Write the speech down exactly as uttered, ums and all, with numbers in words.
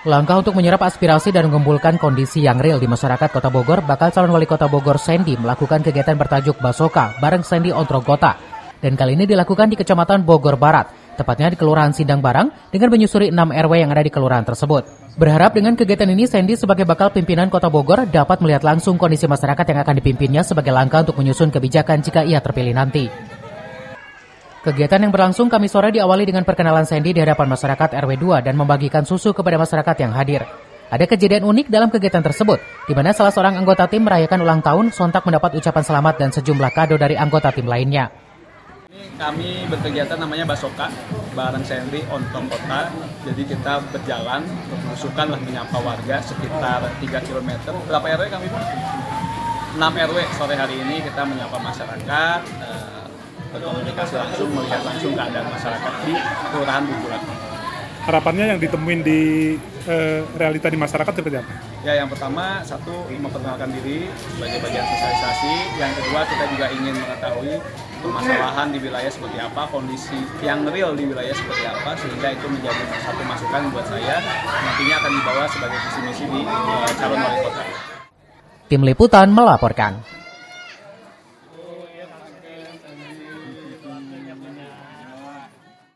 Langkah untuk menyerap aspirasi dan mengumpulkan kondisi yang real di masyarakat Kota Bogor, bakal calon wali kota Bogor Sandy melakukan kegiatan bertajuk Basoka bareng Sandy Ontrogota. Dan kali ini dilakukan di Kecamatan Bogor Barat, tepatnya di Kelurahan Sindang Barang, dengan menyusuri enam R W yang ada di kelurahan tersebut. Berharap dengan kegiatan ini Sandy sebagai bakal pimpinan Kota Bogor dapat melihat langsung kondisi masyarakat yang akan dipimpinnya sebagai langkah untuk menyusun kebijakan jika ia terpilih nanti. Kegiatan yang berlangsung Kamis sore diawali dengan perkenalan Sandy di hadapan masyarakat R W dua dan membagikan susu kepada masyarakat yang hadir. Ada kejadian unik dalam kegiatan tersebut, di mana salah seorang anggota tim merayakan ulang tahun sontak mendapat ucapan selamat dan sejumlah kado dari anggota tim lainnya. Ini kami berkegiatan namanya Basoka bareng Sandy Ontrogota. Jadi kita berjalan, berusukan lah menyapa warga sekitar tiga kilometer. Berapa R W kami Pak? enam R W sore hari ini kita menyapa masyarakat. Uh, berkomunikasi langsung, melihat langsung keadaan masyarakat di Kelurahan Bubulan. Harapannya yang ditemuin di eh, realita di masyarakat seperti apa? Ya, yang pertama, satu, memperkenalkan diri sebagai bagian sosialisasi. Yang kedua, kita juga ingin mengetahui permasalahan di wilayah seperti apa, kondisi yang real di wilayah seperti apa, sehingga itu menjadi satu masukan buat saya, nantinya akan dibawa sebagai visi misi di uh, calon wali kota. Tim Liputan melaporkan.